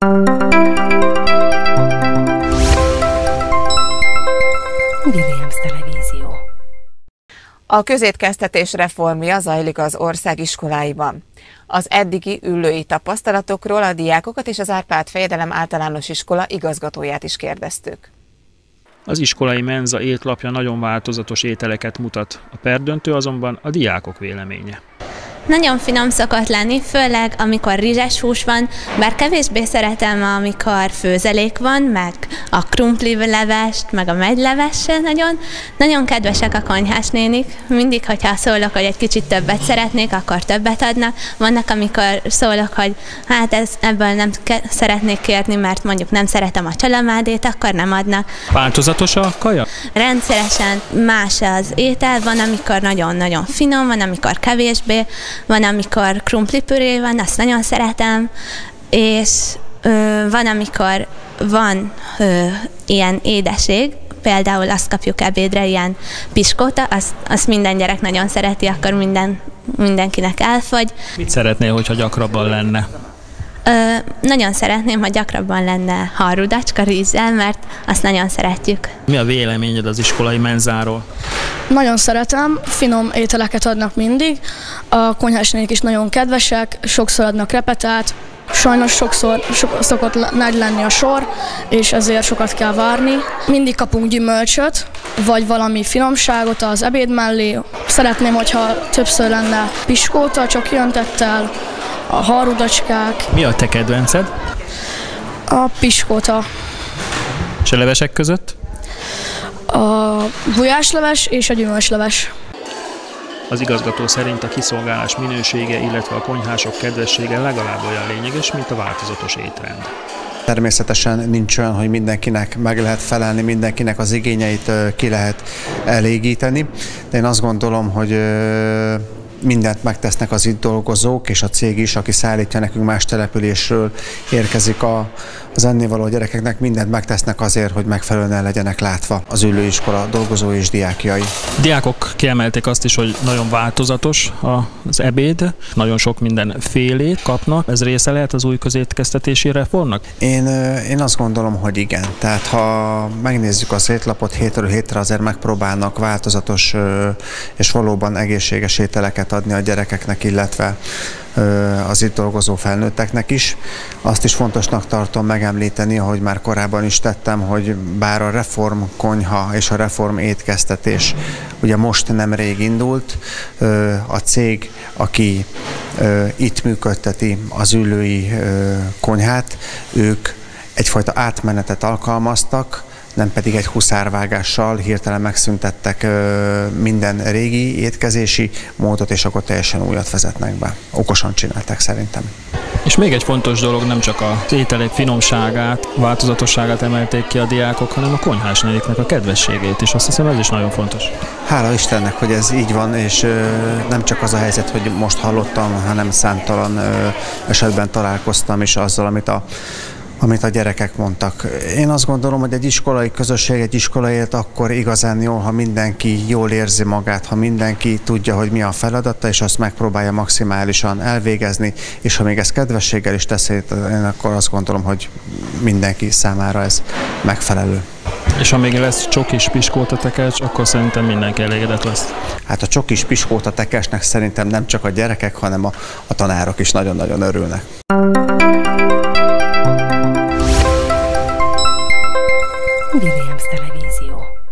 Williams Televízió. A közétkeztetés reformja zajlik az ország iskoláiban. Az eddigi ülői tapasztalatokról a diákokat és az Árpád Fejedelem Általános Iskola igazgatóját is kérdeztük. Az iskolai menza étlapja nagyon változatos ételeket mutat, a perdöntő azonban a diákok véleménye. Nagyon finom szokott lenni, főleg amikor rizses hús van, bár kevésbé szeretem, amikor főzelék van, meg a krumplilevest, meg a megylevest se nagyon. Nagyon kedvesek a konyhás nénik, mindig, hogyha szólok, hogy egy kicsit többet szeretnék, akkor többet adnak. Vannak, amikor szólok, hogy hát ebből nem szeretnék kérni, mert mondjuk nem szeretem a csalamádét, akkor nem adnak. Változatos a kaja? Rendszeresen más az étel, van, amikor nagyon-nagyon finom, van, amikor kevésbé. Van, amikor krumplipüré van, azt nagyon szeretem, és van, amikor van ilyen édesség, például azt kapjuk ebédre, ilyen piskóta, azt minden gyerek nagyon szereti, akkor mindenkinek elfogy. Mit szeretnél, hogyha gyakrabban lenne? Nagyon szeretném, ha gyakrabban lenne harudacska rizssel, mert azt nagyon szeretjük. Mi a véleményed az iskolai menzáról? Nagyon szeretem, finom ételeket adnak mindig, a konyhásnék is nagyon kedvesek, sokszor adnak repetát, sajnos sokszor szokott nagy lenni a sor, és ezért sokat kell várni. Mindig kapunk gyümölcsöt, vagy valami finomságot az ebéd mellé. Szeretném, hogyha többször lenne piskóta, csak jöntettel, a harudacskák. Mi a te kedvenced? A piskóta. És a levesek között? A gulyásleves és a gyümölcsleves. Az igazgató szerint a kiszolgálás minősége, illetve a konyhások kedvessége legalább olyan lényeges, mint a változatos étrend. Természetesen nincs olyan, hogy mindenkinek meg lehet felelni, mindenkinek az igényeit ki lehet elégíteni, de én azt gondolom, hogy mindent megtesznek az itt dolgozók, és a cég is, aki szállítja nekünk más településről, érkezik az ennivaló gyerekeknek, mindent megtesznek azért, hogy megfelelően legyenek látva az ülőiskola dolgozói és diákjai. Diákok kiemelték azt is, hogy nagyon változatos az ebéd, nagyon sok mindenfélét kapnak. Ez része lehet az új közétkeztetési reformnak? Én azt gondolom, hogy igen. Tehát ha megnézzük az étlapot, hétről hétre azért megpróbálnak változatos és valóban egészséges ételeket adni a gyerekeknek, illetve az itt dolgozó felnőtteknek is. Azt is fontosnak tartom megemlíteni, ahogy már korábban is tettem, hogy bár a reform konyha és a reform étkeztetés ugye most nemrég indult, a cég, aki itt működteti az ülői konyhát, ők egyfajta átmenetet alkalmaztak, nem pedig egy huszárvágással hirtelen megszüntettek minden régi étkezési módot, és akkor teljesen újat vezetnek be. Okosan csinálták szerintem. És még egy fontos dolog, nem csak az ételek finomságát, változatosságát emelték ki a diákok, hanem a konyhásnéniknek a kedvességét is. Azt hiszem, ez is nagyon fontos. Hála Istennek, hogy ez így van, és nem csak az a helyzet, hogy most hallottam, hanem számtalan esetben találkoztam is azzal, amit a gyerekek mondtak. Én azt gondolom, hogy egy iskolai közösség, egy iskolaért akkor igazán jó, ha mindenki jól érzi magát, ha mindenki tudja, hogy mi a feladata, és azt megpróbálja maximálisan elvégezni, és ha még ezt kedvességgel is teszi, én akkor azt gondolom, hogy mindenki számára ez megfelelő. És ha még lesz csokis piskóta tekercs, akkor szerintem mindenki elégedett lesz. Hát a csokis piskóta tekercsnek szerintem nem csak a gyerekek, hanem a tanárok is nagyon-nagyon örülnek. Williams Televízió.